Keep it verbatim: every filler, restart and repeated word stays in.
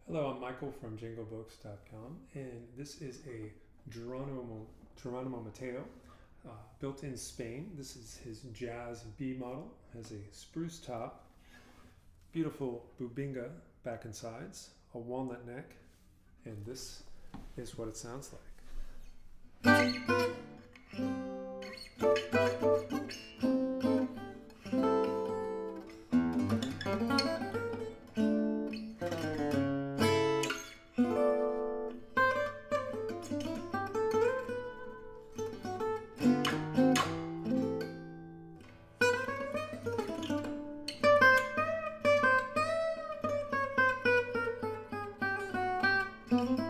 Hello, I'm Michael from jingle books dot com, and this is a Geronimo, Geronimo Mateo, uh, built in Spain. This is his Jazz B model. Has a spruce top, beautiful bubinga back and sides, a walnut neck, and this is what it sounds like. Thank you.